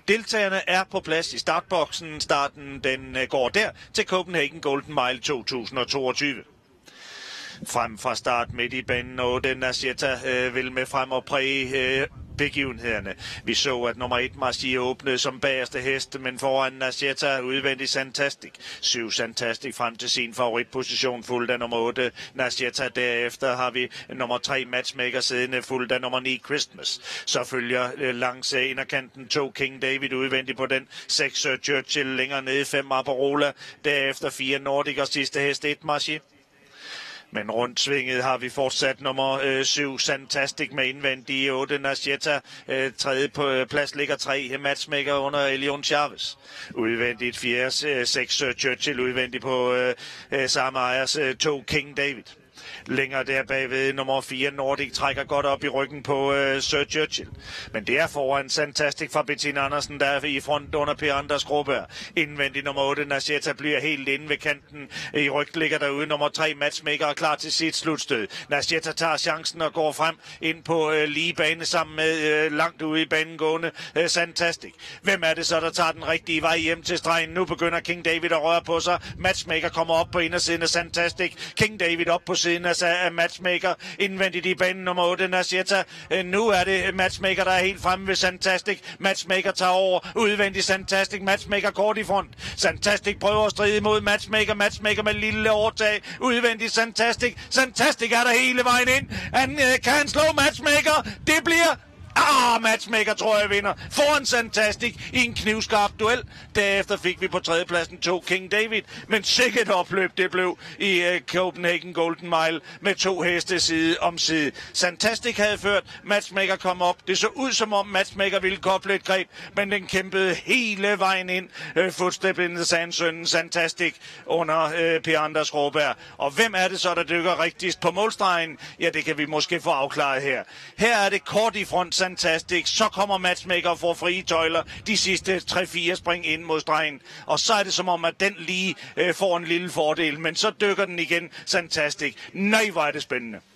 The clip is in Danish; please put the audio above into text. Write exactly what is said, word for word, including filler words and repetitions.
Deltagerne er på plads i startboksen. Starten den går der til Copenhagen Golden Mile to tusind og toogtyve. Frem fra start midt i banen, og den Nasieta øh, vil med frem og præge øh, begivenhederne. Vi så, at nummer et Marci åbnede som bagerste hest, men foran Nasieta udvendigt Santastic. Syv Santastic frem til sin favoritposition, fuldt af nummer otte Nasieta. Derefter har vi nummer tre Matchmaker siddende, fuldt af nummer ni Christmas. Så følger øh, langs øh, inderkanten to King David udvendigt på den. seks Sir Churchill længere nede, fem Aparola. Derefter fire Nordic og sidste hest et Marci. Men rundt svinget har vi fortsat nummer øh, syv Santastic med indvendig otte Nasieta. Øh, tredje på øh, plads ligger tre Matchmaker under Elion Chavez. Udvendigt fjerde øh, seks Sir Churchill udvendigt på øh, øh, samme ejers øh, to King David. Længere der bagved nummer fire Nordic trækker godt op i ryggen på øh, Sir Churchill. Men det er foran Santastic fra Bettina Andersen, der er i front under Per Anders Gråberg. Indvendigt nummer otte Nasieta bliver helt inde ved kanten. I ryggen ligger derude nummer tre Matchmaker er klar til sit slutstød. Nasieta tager chancen og går frem ind på øh, lige bane sammen med øh, langt ude i banen gående øh, Santastic. Hvem er det så, der tager den rigtige vej hjem til stregen? Nu begynder King David at røre på sig. Matchmaker kommer op på indersiden af Santastic. King David op på siden af af Matchmaker indvendigt i banen nummer otte Nasieta. Nu er det Matchmaker, der er helt fremme ved Santastic. Matchmaker tager over udvendigt Santastic. Matchmaker kort i front. Santastic prøver at stride mod Matchmaker. Matchmaker med lille overtag. Udvendigt Santastic. Santastic er der hele vejen ind. Han øh, kan han slå Matchmaker. Det bliver... Ah, Matchmaker tror jeg vinder foran Santastic i en knivskarp duel. Derefter fik vi på tredjepladsen to King David, men sikkert opløb det blev i uh, Copenhagen Golden Mile med to heste side om side. Santastic havde ført, Matchmaker kom op. Det så ud som om Matchmaker ville koble et greb, men den kæmpede hele vejen ind. Uh, Footstep in the Sand, sønnen Santastic under uh, Per Anders Gråberg. Og hvem er det så, der dykker rigtigst på målstregen? Ja, det kan vi måske få afklaret her. Her er det kort i front Santastic, så kommer Matchmaker og får frie tøjler de sidste tre fire spring ind mod stregen, og så er det som om, at den lige øh, får en lille fordel, men så dykker den igen Santastic. Nej, hvor er det spændende.